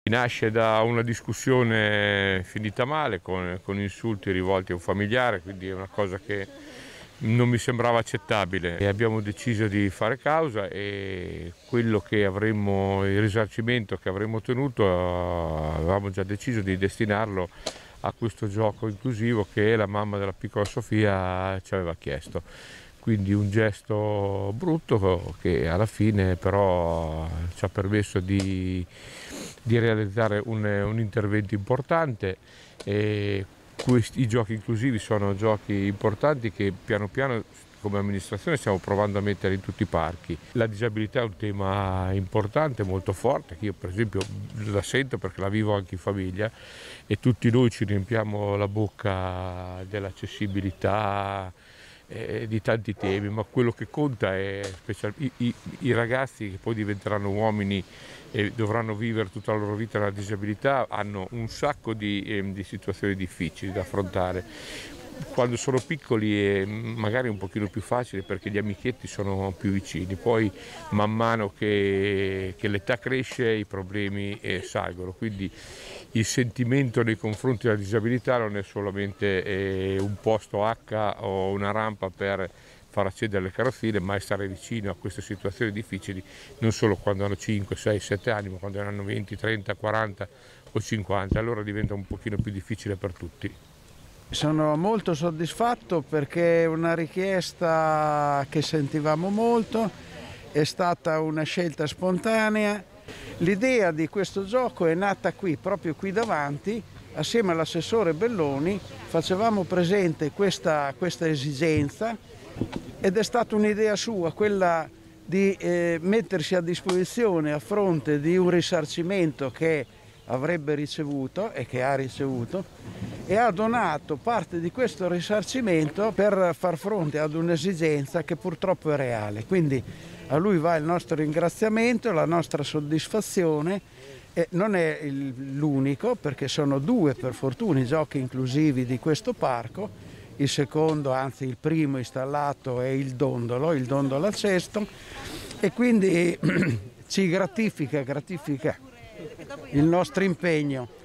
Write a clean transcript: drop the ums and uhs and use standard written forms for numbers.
Nasce da una discussione finita male con insulti rivolti a un familiare, quindi è una cosa che non mi sembrava accettabile. E abbiamo deciso di fare causa e quello che avremmo, il risarcimento che avremmo ottenuto, avevamo già deciso di destinarlo a questo gioco inclusivo che la mamma della piccola Sofia ci aveva chiesto. Quindi un gesto brutto che alla fine però ci ha permesso di realizzare un intervento importante. E i giochi inclusivi sono giochi importanti che piano piano come amministrazione stiamo provando a mettere in tutti i parchi. La disabilità è un tema importante, molto forte, che io per esempio la sento perché la vivo anche in famiglia e tutti noi ci riempiamo la bocca dell'accessibilità, di tanti temi, ma quello che conta è i ragazzi che poi diventeranno uomini e dovranno vivere tutta la loro vita la disabilità, hanno un sacco di situazioni difficili da affrontare. Quando sono piccoli è magari un pochino più facile perché gli amichetti sono più vicini, poi man mano che l'età cresce i problemi salgono, quindi il sentimento nei confronti della disabilità non è solamente un posto H o una rampa per far accedere le carrozzine, ma è stare vicino a queste situazioni difficili non solo quando hanno 5, 6, 7 anni, ma quando ne hanno 20, 30, 40 o 50, allora diventa un pochino più difficile per tutti. Sono molto soddisfatto perché è una richiesta che sentivamo molto, è stata una scelta spontanea. L'idea di questo gioco è nata qui, proprio qui davanti, assieme all'assessore Belloni facevamo presente questa esigenza ed è stata un'idea sua, quella di mettersi a disposizione a fronte di un risarcimento che avrebbe ricevuto e che ha ricevuto e ha donato parte di questo risarcimento per far fronte ad un'esigenza che purtroppo è reale. Quindi a lui va il nostro ringraziamento, la nostra soddisfazione e non è l'unico perché sono 2 per fortuna i giochi inclusivi di questo parco, il secondo, anzi il primo installato è il dondolo a cesto e quindi ci gratifica il nostro impegno